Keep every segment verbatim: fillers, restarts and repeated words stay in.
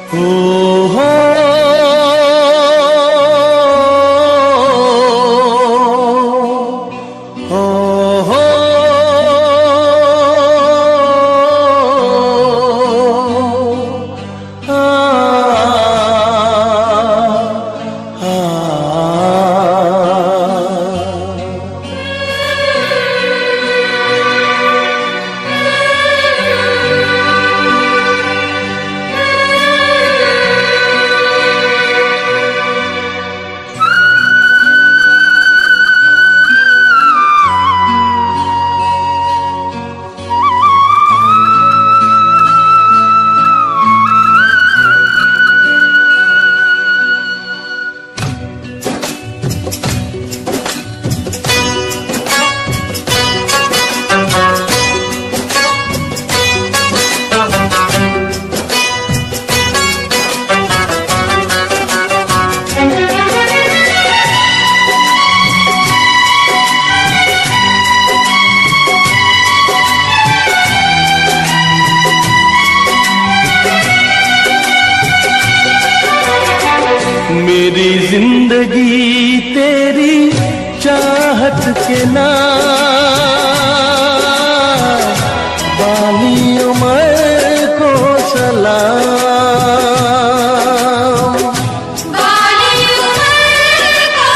मेरी जिंदगी तेरी चाहत के नाम, बाली उम्र को सलाम, बाली उम्र को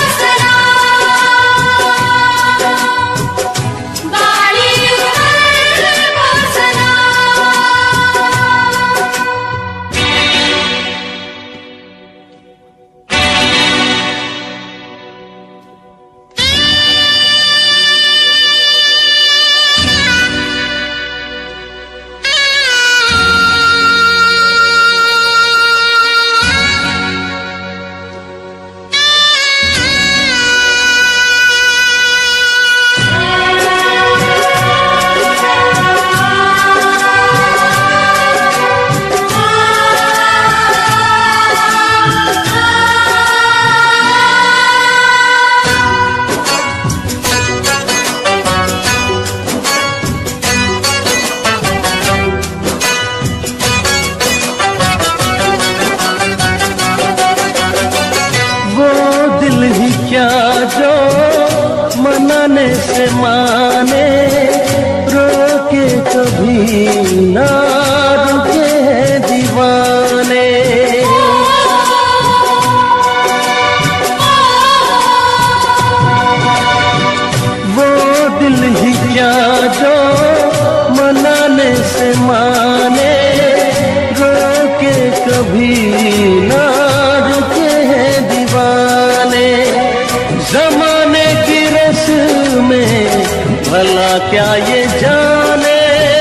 सलाम, बाली उम्र को क्या जो मनाने से माने, रोके कभी ना रुके हैं दीवाने। वो दिल ही क्या जो मनाने से माने, रोके कभी ना रुके हैं दीवाने। ज़माने की रस्म में भला क्या ये जाने,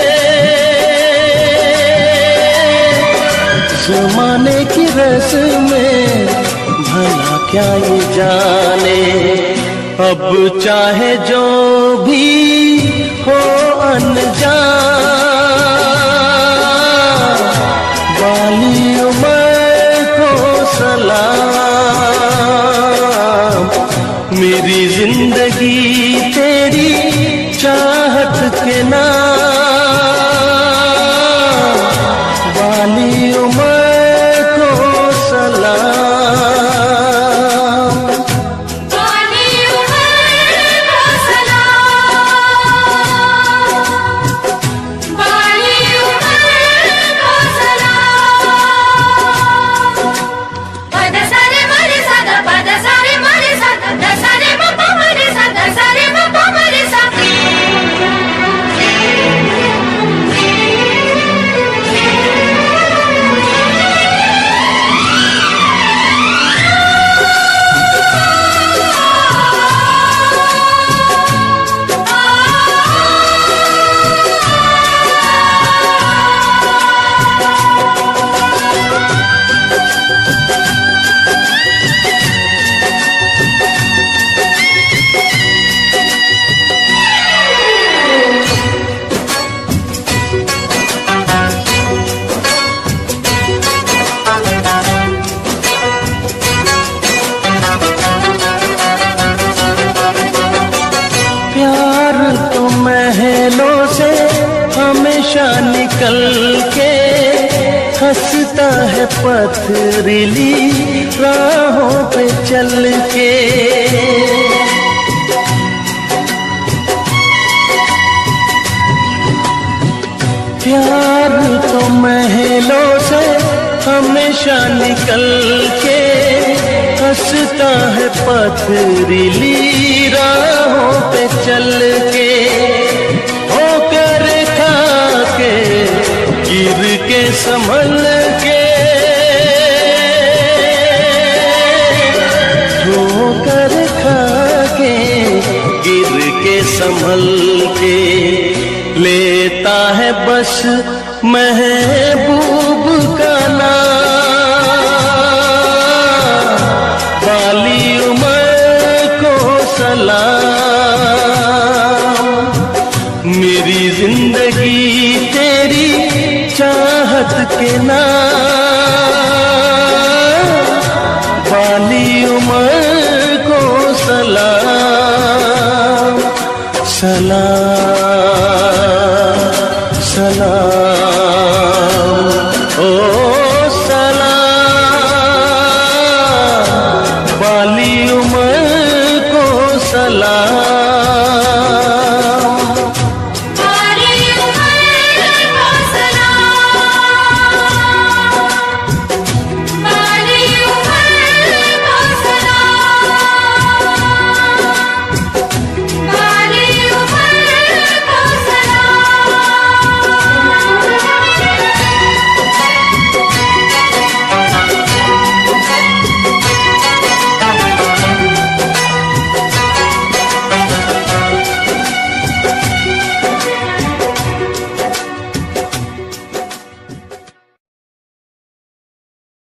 ज़माने की रस्म में भला क्या ये जाने। अब चाहे जो भी हो अनजान, बाली उम्र को सलाम। मेरी जिंदगी तेरी चाहत के नाम, बाली उम्र को सलाम, बाली उम्र को सलाम, हंसता है पथरीली राहों पे चल के। प्यार तो महलों से हमेशा निकल के हंसता है पथरीली राहों पे चल के। होकर खा के गिर के संभल के